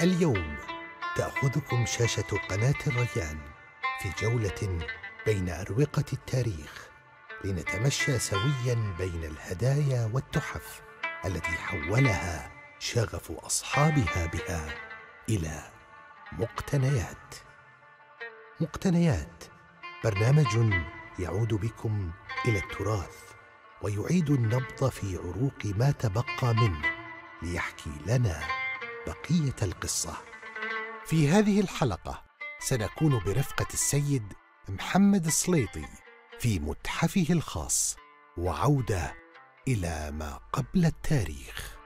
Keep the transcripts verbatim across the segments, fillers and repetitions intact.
اليوم تأخذكم شاشة قناة الريان في جولة بين أروقة التاريخ لنتمشى سوياً بين الهدايا والتحف التي حولها شغف أصحابها بها إلى مقتنيات. مقتنيات برنامج يعود بكم إلى التراث ويعيد النبض في عروق ما تبقى منه ليحكي لنا بقية القصة. في هذه الحلقة سنكون برفقة السيد محمد السليطي في متحفه الخاص وعودة إلى ما قبل التاريخ.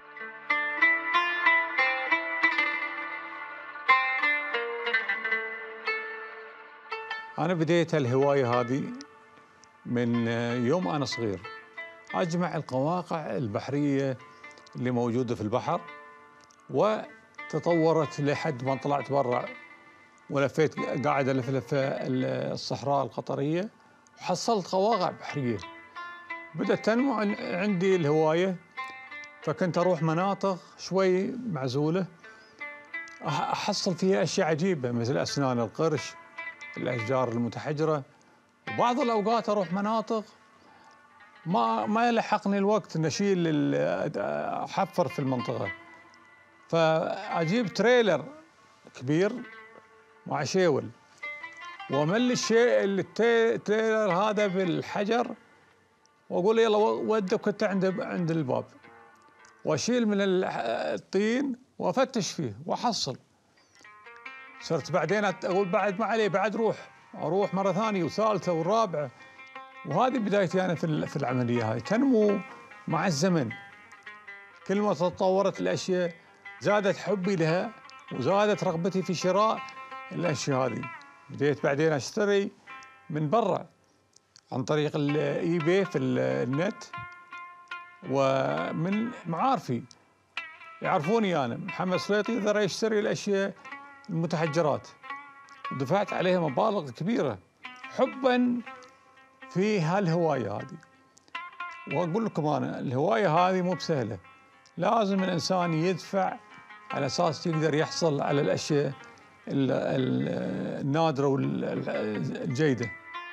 أنا بديت الهواية هذه من يوم أنا صغير، أجمع القواقع البحرية اللي موجودة في البحر، وتطورت لحد ما طلعت برا ولفيت قاعد ألف لف الصحراء القطرية وحصلت قواقع بحرية. بدأت تنمو عندي الهواية، فكنت أروح مناطق شوي معزولة أحصل فيها أشياء عجيبة مثل أسنان القرش، الأشجار المتحجرة. وبعض الأوقات أروح مناطق ما ما يلحقني الوقت إن أشيل أحفر في المنطقة، فأجيب تريلر كبير مع شيول وأملي الشيء التريلر هذا بالحجر وأقول يلا ودك أنت عند عند الباب، وأشيل من الطين وأفتش فيه وأحصل. صرت بعدين أقول بعد ما عليه بعد روح أروح مرة ثانية وثالثة والرابعة، وهذه بدايتي أنا في في العملية هاي. تنمو مع الزمن، كل ما تطورت الأشياء زادت حبي لها وزادت رغبتي في شراء الأشياء هذه. بديت بعدين أشتري من برا عن طريق الإي باي في النت، ومن معارفي يعرفوني أنا محمد السليطي يقدر يشتري الأشياء المتحجرات، ودفعت عليها مبالغ كبيرة حباً في هالهواية هذه. وأقول لكم أنا الهواية هذه مو بسهلة، لازم الإنسان يدفع على أساس يقدر يحصل على الأشياء النادرة والجيدة.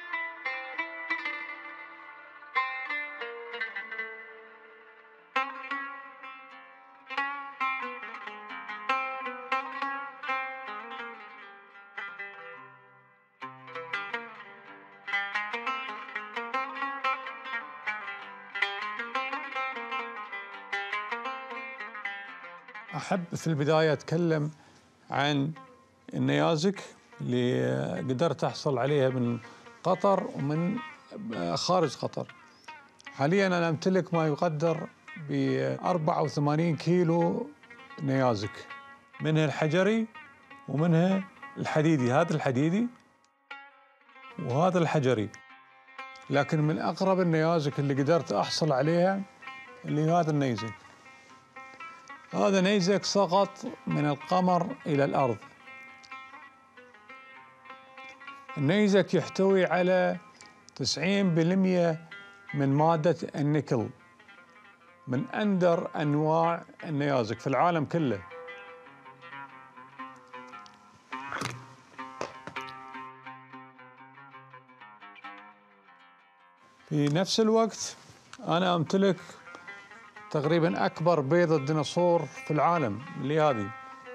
أحب في البداية أتكلم عن النيازك اللي قدرت أحصل عليها من قطر ومن خارج قطر. حالياً أنا أمتلك ما يقدر ب أربعة وثمانين كيلو نيازك، منها الحجري ومنها الحديدي. هذا الحديدي وهذا الحجري، لكن من أقرب النيازك اللي قدرت أحصل عليها اللي هذا النيزك. هذا نيزك سقط من القمر إلى الأرض. النيزك يحتوي على تسعين بالمئة من مادة النيكل، من أندر أنواع النيازك في العالم كله. في نفس الوقت أنا أمتلك تقريباً أكبر بيضة ديناصور في العالم اللي هذه.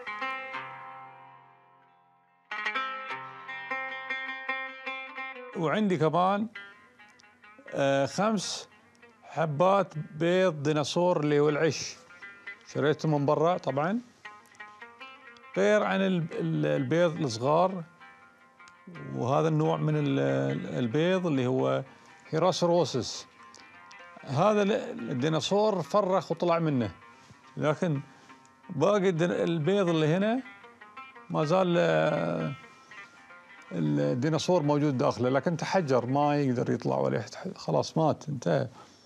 وعندي كمان آه خمس حبات بيض ديناصور اللي هو العش، شريته من برا طبعاً، غير عن البيض الصغار. وهذا النوع من البيض اللي هو هيراسروسس، هذا الديناصور فرخ وطلع منه، لكن باقي البيض اللي هنا ما زال الديناصور موجود داخله، لكن تحجر ما يقدر يطلع ولا خلاص مات انتهى.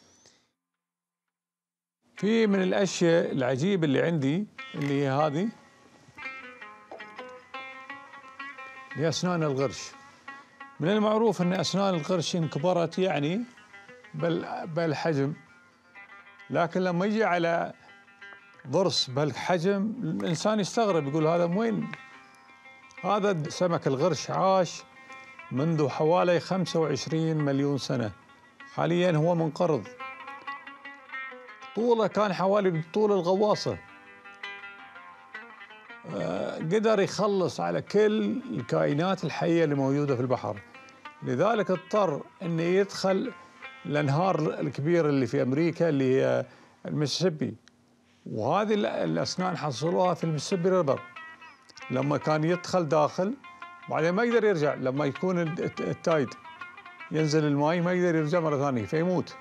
في من الأشياء العجيبة اللي عندي اللي هي هذه، هي أسنان القرش. من المعروف أن أسنان القرش انكبرت يعني بالحجم، لكن لما يجي على ضرس بهالحجم الإنسان يستغرب يقول هذا من وين؟ هذا سمك الغرش عاش منذ حوالي خمسة وعشرين مليون سنة، حاليا هو منقرض. طوله كان حوالي طول الغواصة. قدر يخلص على كل الكائنات الحية اللي موجودة في البحر، لذلك اضطر انه يدخل الانهار الكبيرة اللي في امريكا اللي هي المسيسيبي، وهذه الاسنان حصلوها في المسيسيبي ريفر. لما كان يدخل داخل بعدين ما يقدر يرجع، لما يكون التايد ينزل الماء ما يقدر يرجع مرة ثانية فيموت.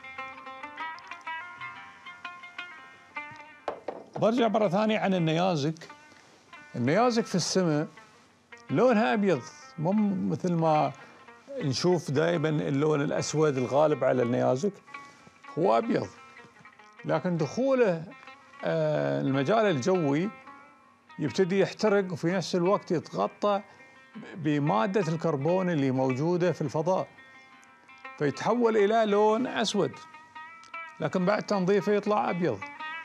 برجع مرة ثانية عن النيازك. النيازك في السماء لونها أبيض، مو مثل ما نشوف دائما اللون الأسود الغالب على النيازك، هو أبيض. لكن دخوله المجال الجوي يبتدي يحترق وفي نفس الوقت يتغطى بمادة الكربون اللي موجودة في الفضاء، فيتحول إلى لون أسود، لكن بعد تنظيفه يطلع أبيض.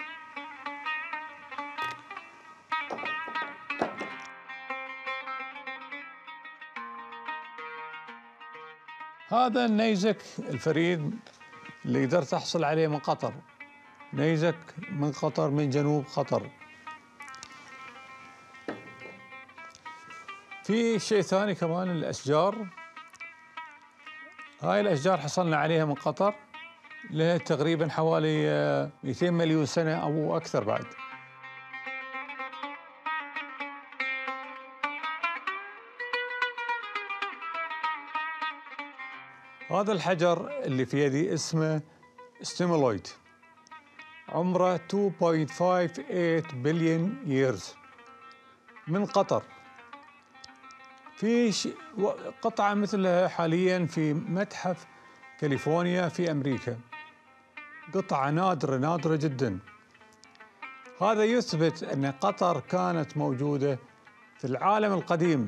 هذا النيزك الفريد اللي قدرت أحصل عليه من قطر، نيزك من قطر، من جنوب قطر. في شيء ثاني كمان، الأشجار. هاي الأشجار حصلنا عليها من قطر، لها تقريبا حوالي مئتين مليون سنة أو أكثر بعد. هذا الحجر اللي في يدي اسمه ستيمولويد، عمره اثنين فاصلة خمسة ثمانية بليون ييرز، من قطر. في قطعة مثلها حاليا في متحف كاليفورنيا في أمريكا، قطعة نادرة نادرة جدا. هذا يثبت أن قطر كانت موجودة في العالم القديم.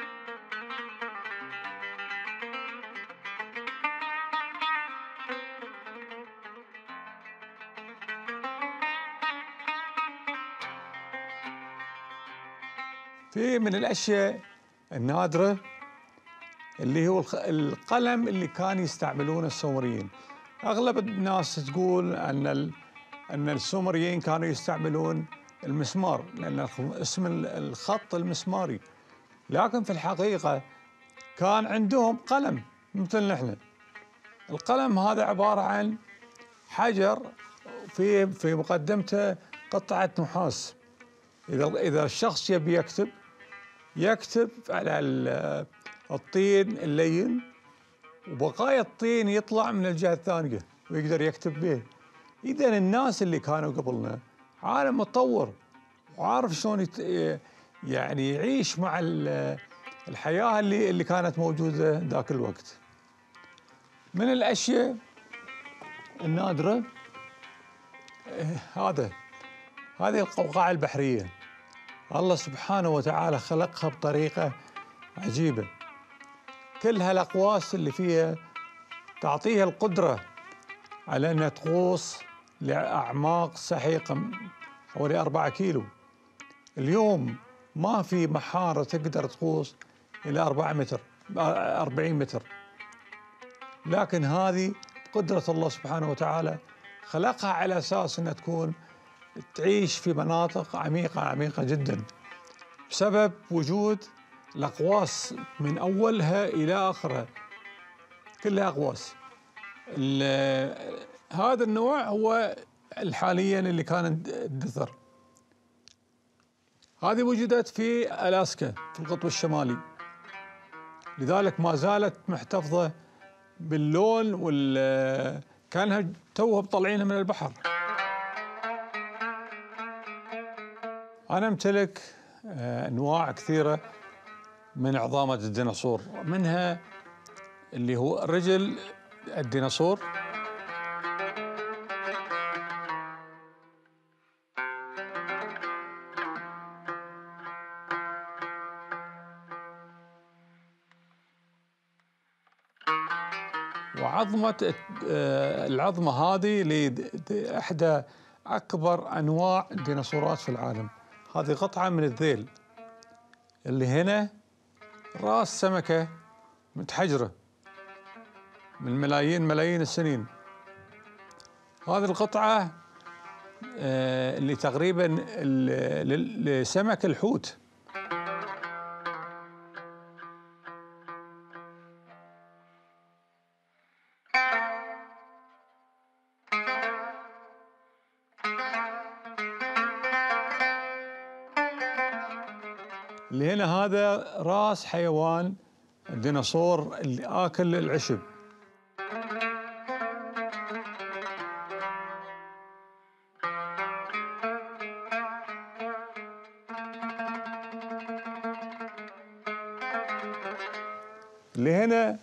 في من الأشياء النادرة اللي هو القلم اللي كان يستعملونه السومريين. أغلب الناس تقول أن أن السومريين كانوا يستعملون المسمار لأن اسم الخط المسماري، لكن في الحقيقة كان عندهم قلم مثل نحن. القلم هذا عبارة عن حجر في في مقدمته قطعة نحاس. إذا إذا الشخص يبي يكتب يكتب على الطين اللين، وبقايا الطين يطلع من الجهة الثانية ويقدر يكتب به. إذا الناس اللي كانوا قبلنا عالم متطور وعارف شلون يعني يعيش مع الحياة اللي اللي كانت موجودة ذاك الوقت. من الأشياء النادرة هذا هذه القوقعة البحرية، الله سبحانه وتعالى خلقها بطريقة عجيبة. كل هالأقواس اللي فيها تعطيها القدرة على أنها تغوص لأعماق سحيقة حوالي أربعة كيلو. اليوم ما في محارة تقدر تغوص إلى أربعة متر أربعين متر، لكن هذه قدرة الله سبحانه وتعالى، خلقها على أساس أنها تكون تعيش في مناطق عميقة عميقة جدا، بسبب وجود الأقواس من أولها إلى آخرها كلها أقواس. هذا النوع هو حاليا اللي كان الدثر. هذه وجدت في ألاسكا في القطب الشمالي، لذلك ما زالت محتفظة باللون وال كانها توها بطلعينها من البحر. أنا أمتلك أنواع كثيرة من عظامة الديناصور، منها اللي هو رجل الديناصور، وعظمة العظمة هذه لإحدى أكبر أنواع الديناصورات في العالم. هذه قطعة من الذيل، اللي هنا رأس سمكة متحجرة من ملايين ملايين السنين. هذه القطعة آه، اللي تقريبا لسمك الحوت. اللي هنا هذا راس حيوان الديناصور اللي آكل العشب. اللي هنا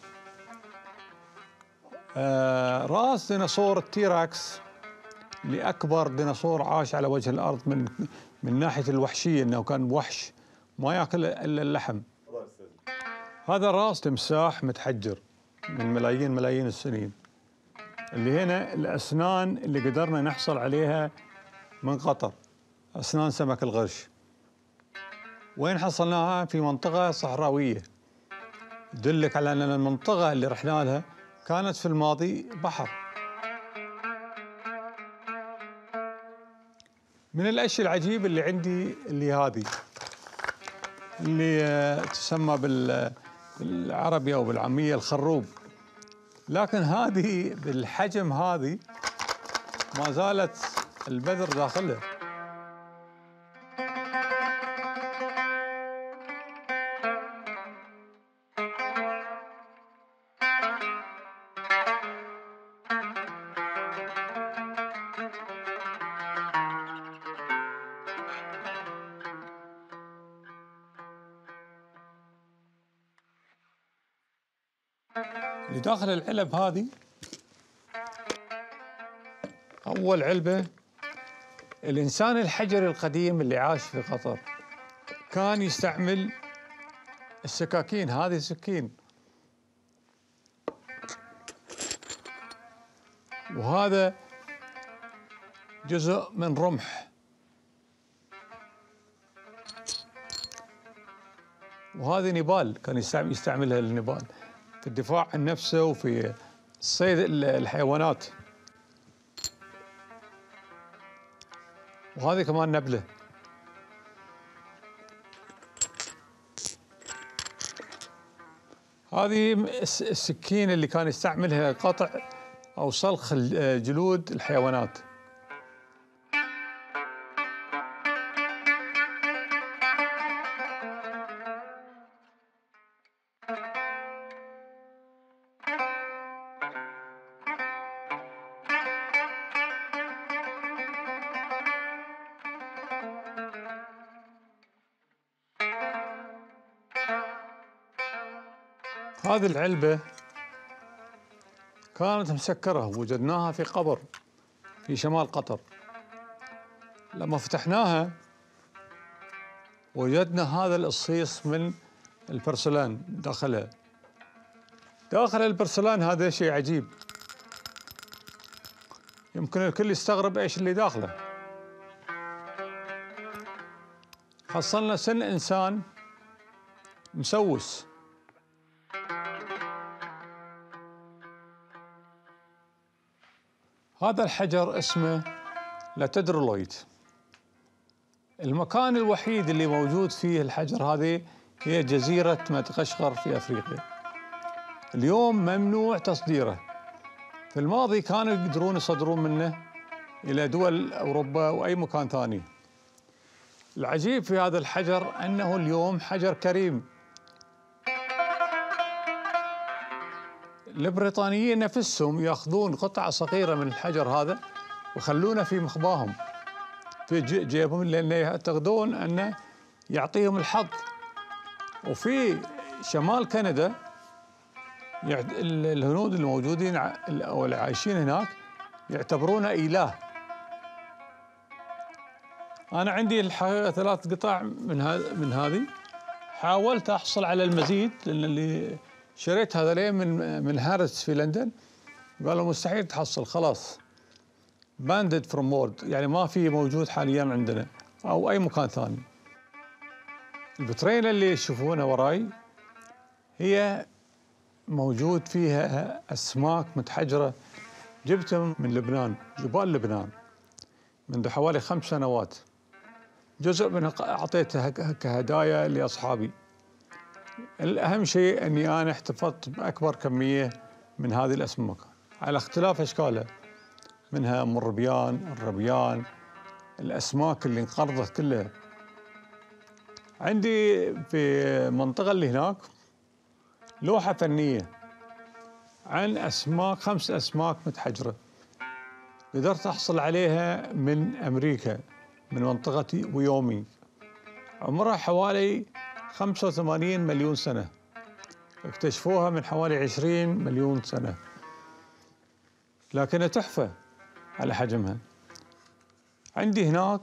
آه راس ديناصور التيراكس، اللي أكبر ديناصور عاش على وجه الأرض من من ناحية الوحشية، إنه كان وحش ما يأكل إلا اللحم. هذا راس تمساح متحجر من ملايين ملايين السنين. اللي هنا الأسنان اللي قدرنا نحصل عليها من قطر، أسنان سمك الغرش. وين حصلناها؟ في منطقة صحراوية، يدلك على أن المنطقة اللي رحنا لها كانت في الماضي بحر. من الأشياء العجيبة اللي عندي اللي هذه، اللي تسمى بالعربية أو بالعامية الخروب، لكن هذه بالحجم هذه ما زالت البذر داخلها. اللي داخل العلب هذه، أول علبة، الإنسان الحجري القديم اللي عاش في قطر كان يستعمل السكاكين. هذه سكين، وهذا جزء من رمح، وهذه نبال كان يستعملها للنبال في الدفاع عن نفسه وفي صيد الحيوانات. وهذه كمان نبلة. هذه السكين اللي كان يستعملها قطع أو سلخ جلود الحيوانات. هذه العلبة كانت مسكرة، وجدناها في قبر في شمال قطر. لما فتحناها وجدنا هذا القصيص من البرسلان داخلها. داخل البرسلان هذا شيء عجيب، يمكن الكل يستغرب ايش اللي داخله. حصلنا سن إنسان مسوس. هذا الحجر اسمه لاتدرولويد. المكان الوحيد اللي موجود فيه الحجر هذه هي جزيرة مدغشقر في أفريقيا. اليوم ممنوع تصديره. في الماضي كانوا يقدرون يصدرون منه إلى دول أوروبا وأي مكان ثاني. العجيب في هذا الحجر أنه اليوم حجر كريم. البريطانيين نفسهم يأخذون قطعة صغيرة من الحجر هذا ويخلونه في مخباهم في جيبهم، لأن يعتقدون أنه يعطيهم الحظ. وفي شمال كندا الهنود الموجودين أو العايشين هناك يعتبرونه إله. أنا عندي الحقيقة ثلاث قطع من هذا من هذه. حاولت أحصل على المزيد، لأن اللي شريت هذا ليه من من هارتس في لندن قالوا مستحيل تحصل خلاص. باندد فروم وورد، يعني ما في موجود حاليا عندنا او اي مكان ثاني. البترينة اللي تشوفونها وراي هي موجود فيها اسماك متحجرة، جبتهم من لبنان، جبال لبنان، منذ حوالي خمس سنوات. جزء منها اعطيتها كهدايا لاصحابي. الاهم شيء اني انا احتفظت باكبر كمية من هذه الاسماك على اختلاف اشكالها، منها ام الربيان، الربيان، الاسماك اللي انقرضت كلها. عندي في المنطقة اللي هناك لوحة فنية عن أسماك، خمس أسماك متحجرة، قدرت أحصل عليها من أمريكا، من منطقة ويومي، عمرها حوالي خمسة وثمانين مليون سنة، اكتشفوها من حوالي عشرين مليون سنة، لكنها تحفة على حجمها. عندي هناك،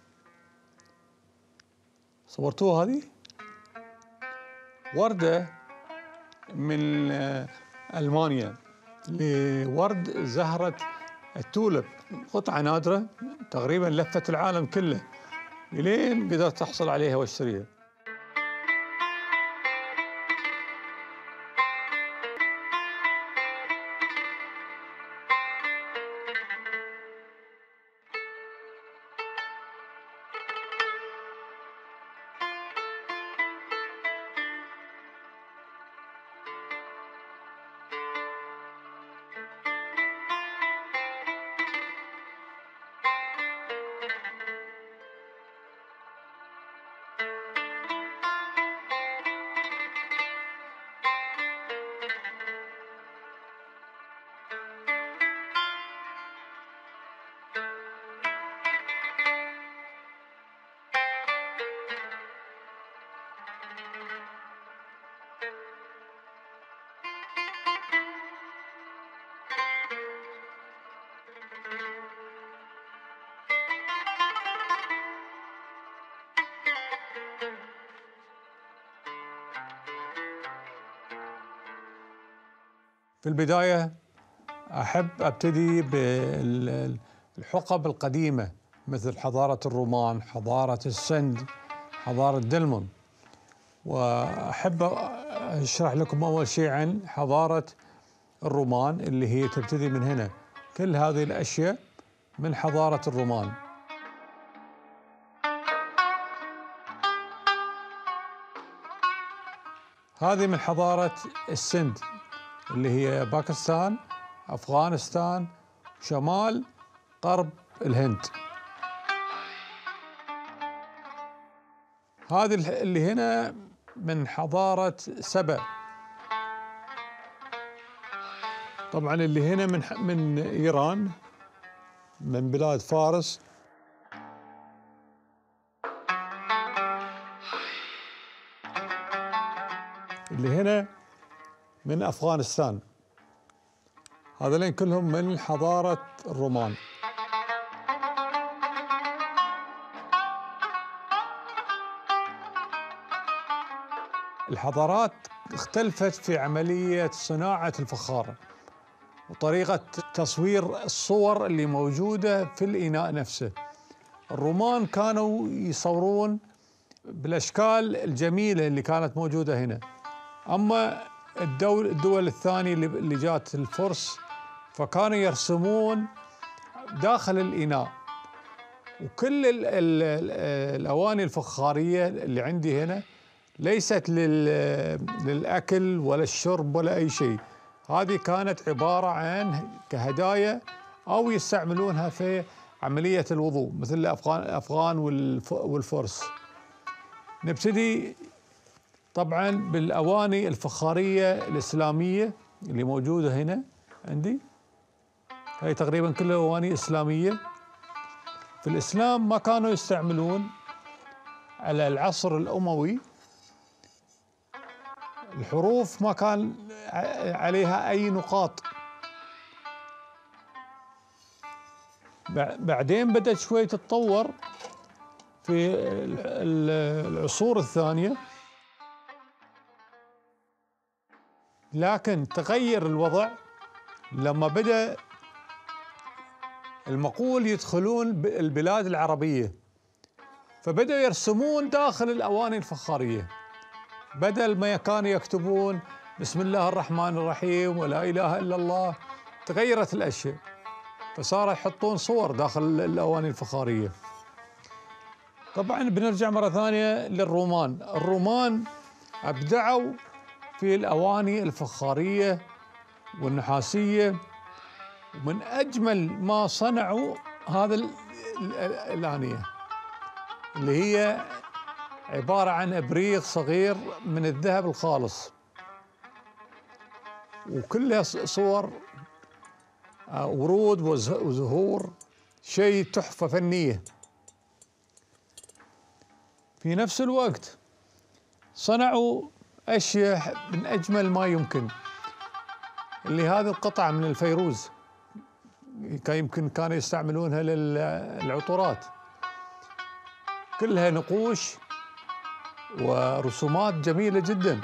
صورتوها هذه وردة من ألمانيا لورد زهرة التولب، قطعة نادرة تقريبا لفت العالم كله، لين قدرت أحصل عليها واشتريها. في البداية أحب أبتدي بالحقب القديمة، مثل حضارة الرومان، حضارة السند، حضارة دلمن. وأحب أشرح لكم أول شيء عن حضارة الرومان اللي هي تبتدي من هنا. كل هذه الأشياء من حضارة الرومان. هذه من حضارة السند اللي هي باكستان، أفغانستان، شمال غرب الهند. هذه اللي هنا من حضارة سبأ. طبعا اللي هنا من من إيران، من بلاد فارس. اللي هنا من أفغانستان. هذولين كلهم من حضارة الرومان. الحضارات اختلفت في عملية صناعة الفخار وطريقة تصوير الصور اللي موجودة في الإناء نفسه. الرومان كانوا يصورون بالأشكال الجميلة اللي كانت موجودة هنا. أما الدول, الدول الثانية اللي جات الفرس فكانوا يرسمون داخل الإناء. وكل ال ال الأواني الفخارية اللي عندي هنا ليست للأكل ولا الشرب ولا أي شيء. هذه كانت عبارة عن كهدايا أو يستعملونها في عملية الوضوء، مثل الأفغان, الأفغان والفرس. نبتدي طبعا بالأواني الفخارية الإسلامية اللي موجودة هنا عندي. هي تقريبا كلها أواني إسلامية. في الإسلام ما كانوا يستعملون على العصر الأموي، الحروف ما كان عليها أي نقاط. بعدين بدأت شوي تتطور في العصور الثانية، لكن تغير الوضع لما بدأ المقول يدخلون البلاد العربية، فبدأوا يرسمون داخل الأواني الفخارية، بدل ما كانوا يكتبون بسم الله الرحمن الرحيم ولا إله إلا الله، تغيرت الأشياء، فصاروا يحطون صور داخل الأواني الفخارية. طبعا بنرجع مرة ثانية للرومان. الرومان أبدعوا في الأواني الفخارية والنحاسية، ومن أجمل ما صنعوا هذا الآنية اللي هي عبارة عن إبريق صغير من الذهب الخالص، وكلها صور ورود وزهور، شيء تحفة فنية. في نفس الوقت صنعوا أشياء من أجمل ما يمكن، اللي هذه القطع من الفيروز كان يمكن كانوا يستعملونها للعطورات، كلها نقوش ورسومات جميلة جدا.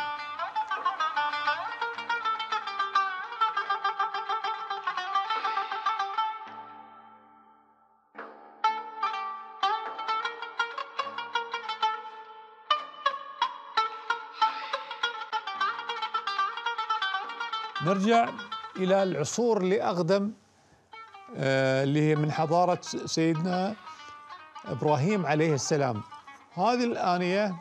نرجع إلى العصور اللي أقدم، آه اللي هي من حضارة سيدنا إبراهيم عليه السلام. هذه الآنية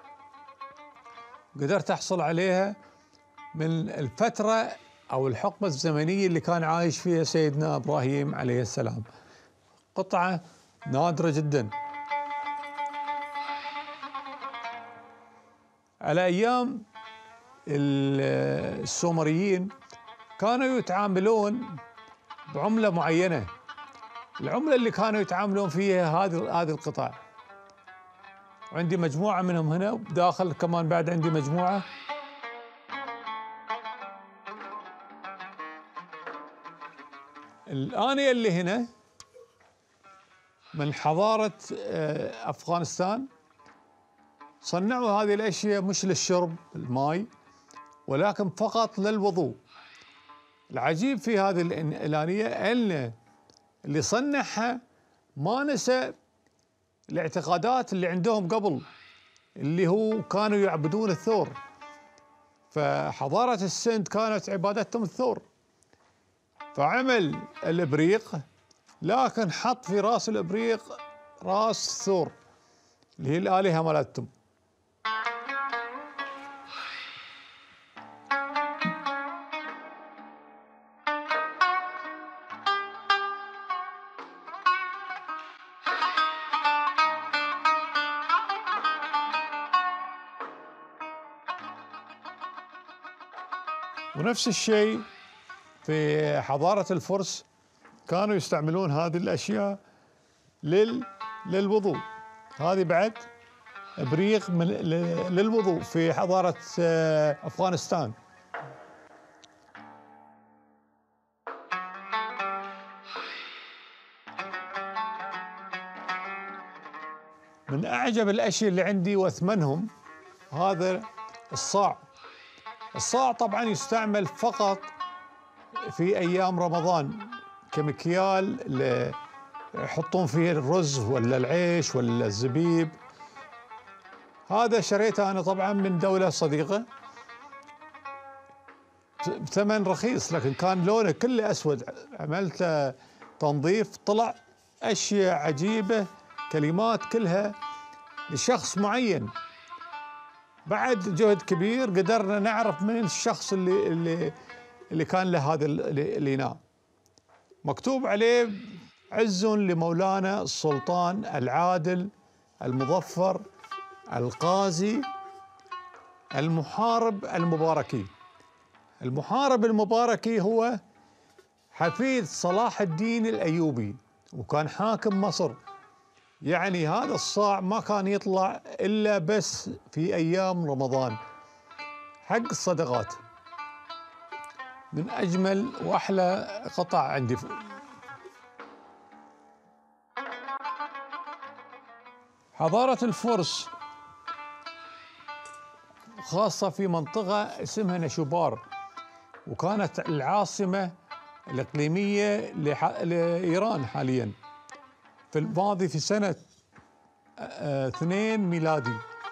قدرت أحصل عليها من الفترة أو الحقبة الزمنية اللي كان عايش فيها سيدنا إبراهيم عليه السلام، قطعة نادرة جدا. على أيام السومريين كانوا يتعاملون بعملة معينة، العملة اللي كانوا يتعاملون فيها هذه هذه القطع. عندي مجموعة منهم هنا، داخل كمان بعد عندي مجموعة. الآنية اللي هنا من حضارة أفغانستان، صنعوا هذه الأشياء مش للشرب الماء، ولكن فقط للوضوء. العجيب في هذه الآنية أن اللي صنعها ما نسى الاعتقادات اللي عندهم قبل، اللي هو كانوا يعبدون الثور، فحضارة السند كانت عبادتهم الثور، فعمل الإبريق لكن حط في راس الإبريق راس ثور اللي هي الآلهة مالتهم. ونفس الشيء في حضارة الفرس، كانوا يستعملون هذه الأشياء لل للوضوء. هذه بعد إبريق من للوضوء في حضارة أفغانستان. من أعجب الأشياء اللي عندي وأثمنهم هذا الصاع. الصاع طبعا يستعمل فقط في أيام رمضان كمكيال يحطون فيه الرز ولا العيش ولا الزبيب. هذا شريته أنا طبعا من دولة صديقة بثمن رخيص، لكن كان لونه كله أسود. عملت تنظيف، طلع أشياء عجيبة، كلمات كلها لشخص معين. بعد جهد كبير قدرنا نعرف من الشخص اللي اللي اللي كان له هذا الإناء. مكتوب عليه: عز لمولانا السلطان العادل المظفر القاضي المحارب المباركي. المحارب المباركي هو حفيد صلاح الدين الأيوبي، وكان حاكم مصر. يعني هذا الصاع ما كان يطلع إلا بس في أيام رمضان حق الصدقات. من أجمل وأحلى قطع عندي. حضارة الفرس خاصة في منطقة اسمها نشوبار، وكانت العاصمة الإقليمية لإيران حاليا في الماضي في سنة اثنين ميلادي.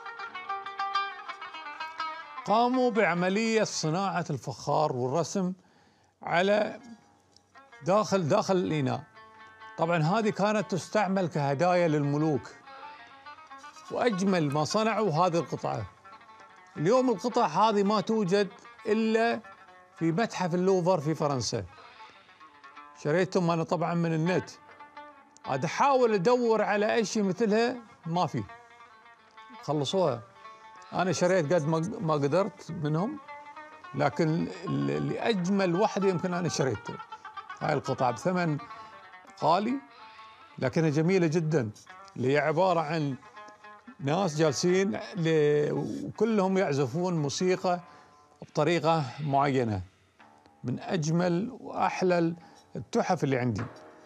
قاموا بعملية صناعة الفخار والرسم على داخل داخل الإناء. طبعا هذه كانت تستعمل كهدايا للملوك، وأجمل ما صنعوا هذه القطعة. اليوم القطع هذه ما توجد إلا في متحف اللوفر في فرنسا. شريتهم أنا طبعا من النت، عاد أحاول أدور على أي شيء مثلها ما في، خلصوها. أنا شريت قد ما قدرت منهم، لكن اللي أجمل واحدة يمكن أنا شريتها. هاي القطعة بثمن غالي لكنها جميلة جدا، اللي هي عبارة عن ناس جالسين وكلهم يعزفون موسيقى بطريقة معينة. من أجمل وأحلى التحف اللي عندي.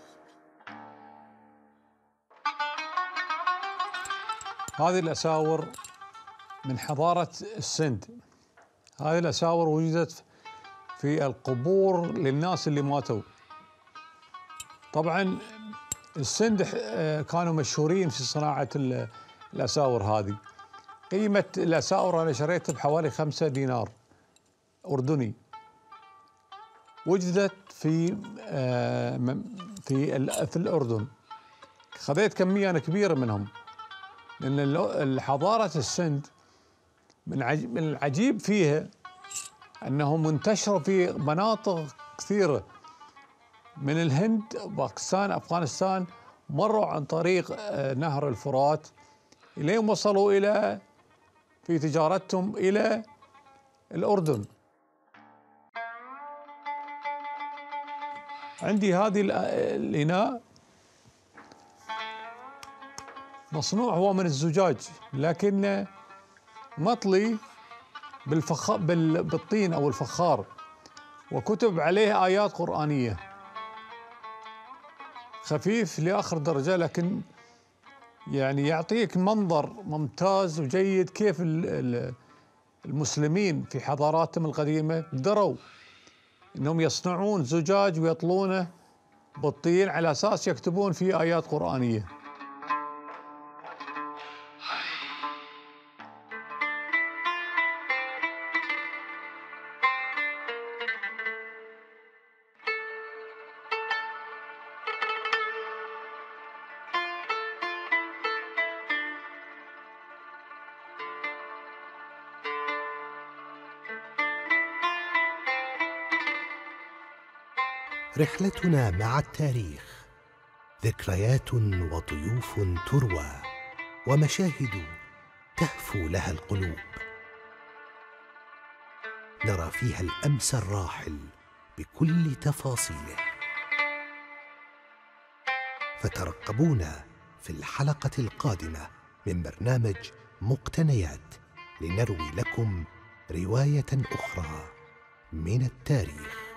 هذه الأساور من حضارة السند. هذه الأساور وجدت في القبور للناس اللي ماتوا. طبعا السند كانوا مشهورين في صناعة الأساور هذه. قيمة الأساور أنا شريتها بحوالي خمسة دينار أردني. وجدت في في في الأردن. خذيت كمية أنا كبيرة منهم، لأن حضارة السند من العجيب فيها أنهم منتشروا في مناطق كثيرة من الهند، باكستان، أفغانستان، مروا عن طريق نهر الفرات إلين وصلوا إلى في تجارتهم إلى الأردن. عندي هذه الإناء مصنوع هو من الزجاج، لكن مطلي بالفخ... بال... بالطين أو الفخار، وكتب عليه آيات قرآنية. خفيف لآخر درجة، لكن يعني يعطيك منظر ممتاز وجيد كيف المسلمين في حضاراتهم القديمة قدروا إنهم يصنعون زجاج ويطلونه بالطين على أساس يكتبون فيه آيات قرآنية. رحلتنا مع التاريخ ذكريات وضيوف تروى ومشاهد تهفو لها القلوب، نرى فيها الأمس الراحل بكل تفاصيله. فترقبونا في الحلقة القادمة من برنامج مقتنيات، لنروي لكم رواية أخرى من التاريخ.